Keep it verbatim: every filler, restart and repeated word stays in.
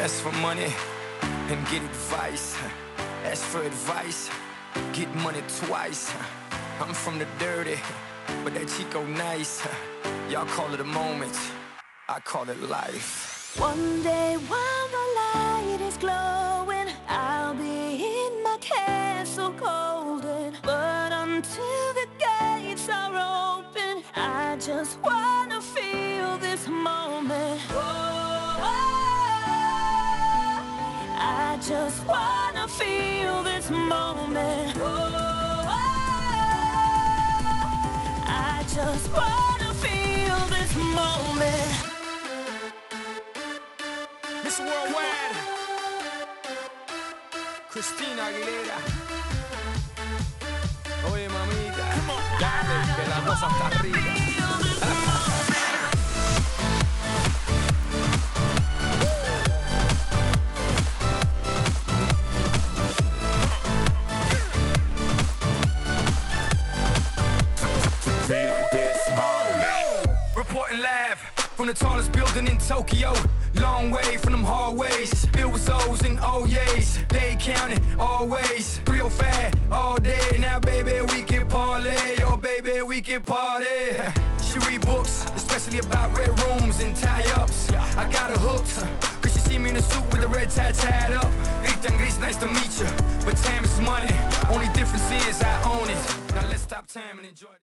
Ask for money and get advice. Ask for advice, get money twice. I'm from the dirty, but that Chico nice. Y'all call it a moment, I call it life. One day while the light is glowing, I'll be in my castle golden. But until the gates are open, I just wanna feel this moment. Oh, I just wanna feel this moment. Oh, I just wanna feel this moment. Miss Worldwide, Christina Aguilera. Oye, mamita, dale, que la cosa está arriba. Reporting live from the tallest building in Tokyo. Long way from them hallways, filled with O's and O's. They counting always, three oh five all day. Now baby we can parlay, oh baby we can party. She read books, especially about red rooms and tie-ups. I got her hooked, cause she see me in a suit with a red tie tied up. Rita and Gris, nice to meet you, but time is money. Only difference is I own it. Now let's stop time and enjoy it.